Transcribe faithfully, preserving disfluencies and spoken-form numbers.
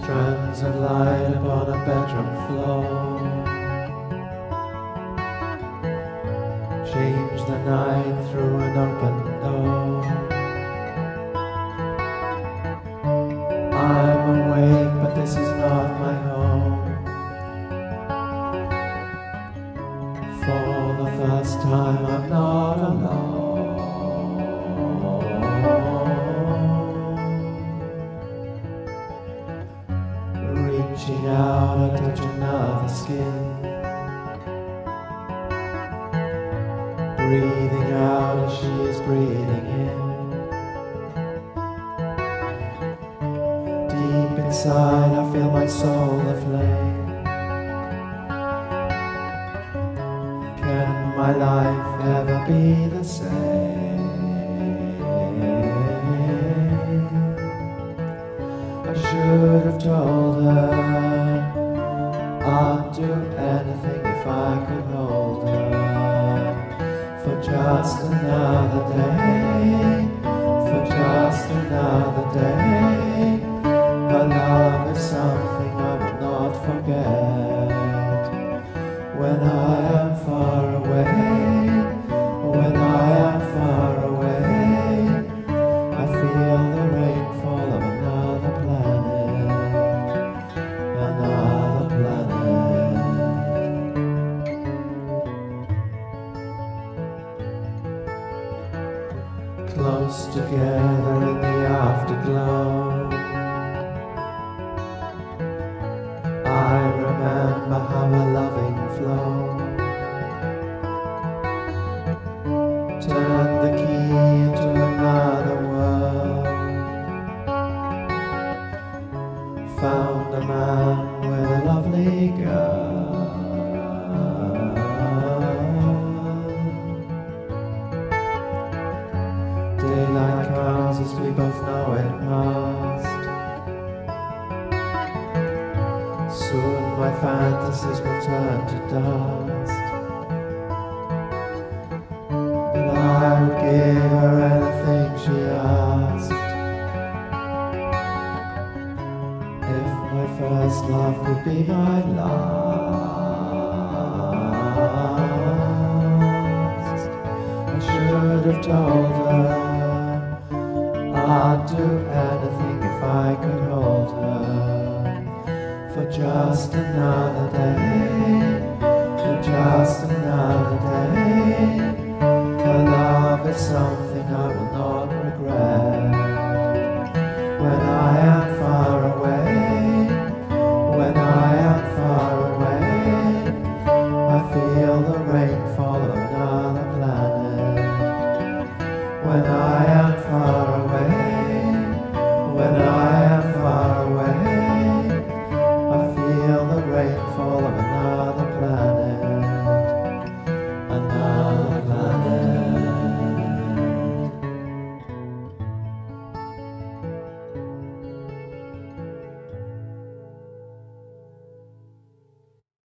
Strands of light upon a bedroom floor. Change the night through an open door. I'm awake, but this is not my home. For the first time I'm not alone. Reaching out, I touch another skin. Breathing out as she is breathing in. Deep inside I feel my soul aflame. Can my life ever be the same? I should have told her I'd do anything if I could hold her. For just another day, for just another day. Her love is something I will not forget. When I am far away, when I am far away, I feel the rainfall of another planet, another planet. Close together in the afterglow, I remember how our loving flow. Turned the key into another world. Found a man with a lovely girl. Daylight comes as we both know it must. Soon my fantasies will turn to dust. But I would give her anything she asked. If my first love could be my last, I should have told